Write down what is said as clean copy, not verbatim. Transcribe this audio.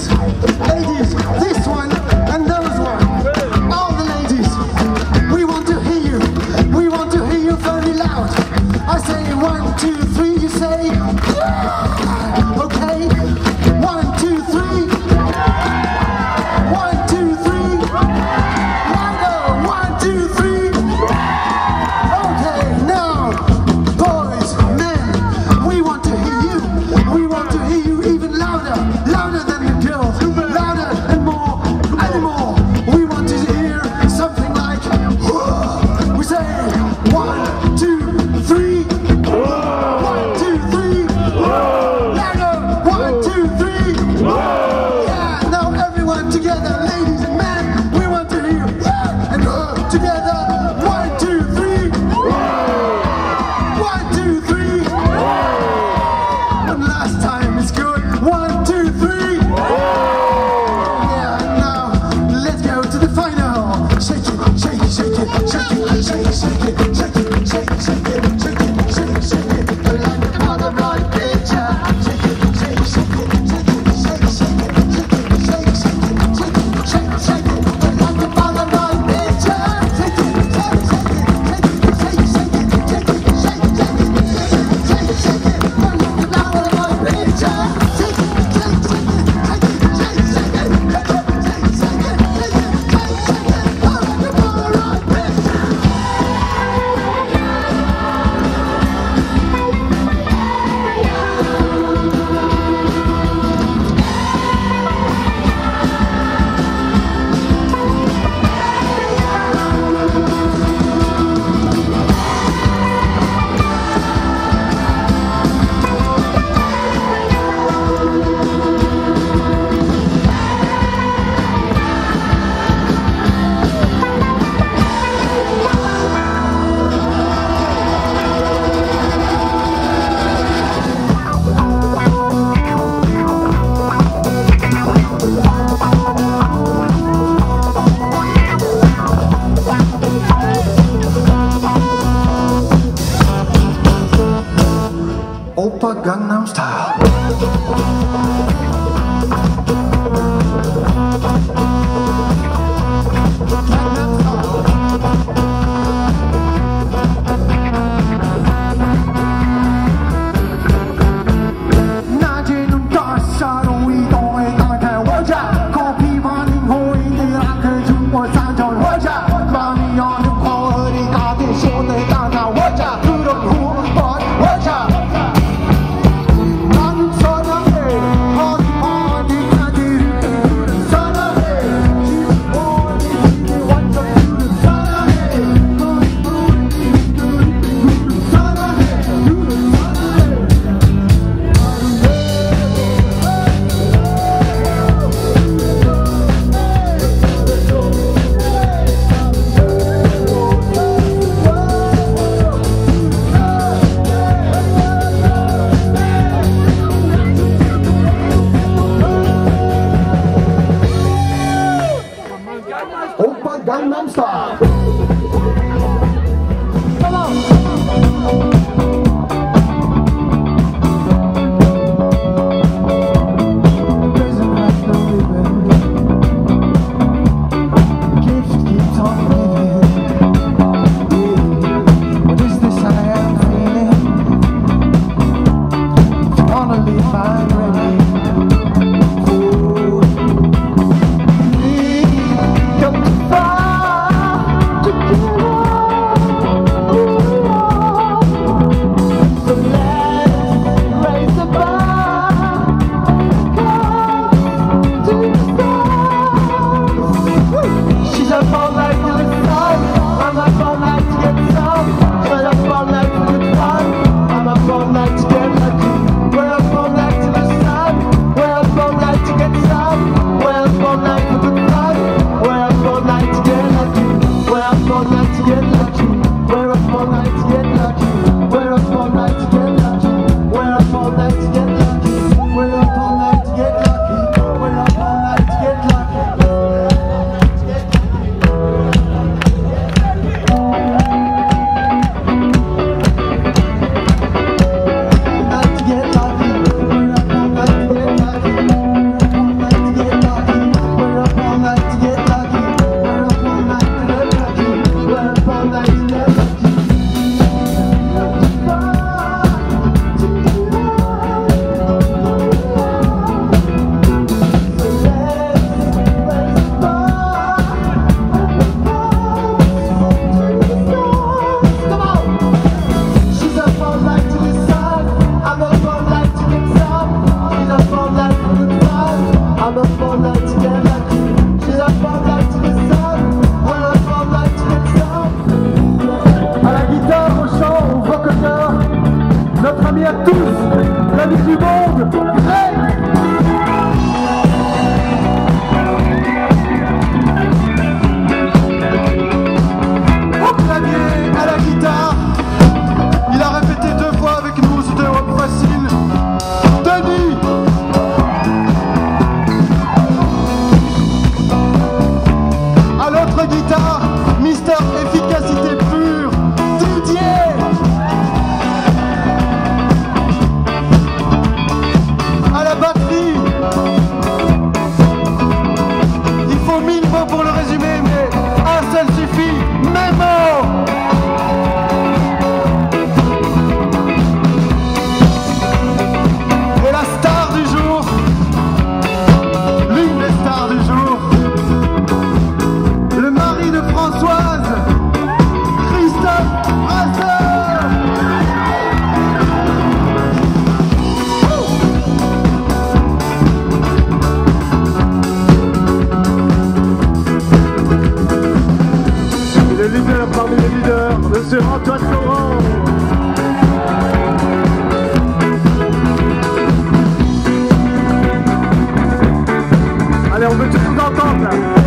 ladies, this one and those one. All the ladies, we want to hear you. We want to hear you very loud. I say 1, 2, 3. You say yeah. Okay. 1, 2, 3. 1, 2, 3. Louder. 1, 2, 3. Okay. Now, boys, men, we want to hear you. We want to hear you even louder, louder than the girls. I'm a spotlight to get like you. She's a spotlight to the sun. We're a spotlight to the sun. À la guitare, au chant, au vocodeur, notre ami à tous, l'ami du monde, Greg. Au clavier, à la guitare, il a répété 2 fois avec nous, c'était facile. Denis. À l'autre guitare, Mister Efficacité Pure, Didier. À la batterie, il faut 1000 mots pour le résumer, mais un seul suffit, Mémo. Et la star du jour, l'une des stars du jour, le mari de Françoise, Christophe Brasseur. Le leader parmi les leaders, Monsieur Antoine Laurent. Allez, on veut tous nous entendre là.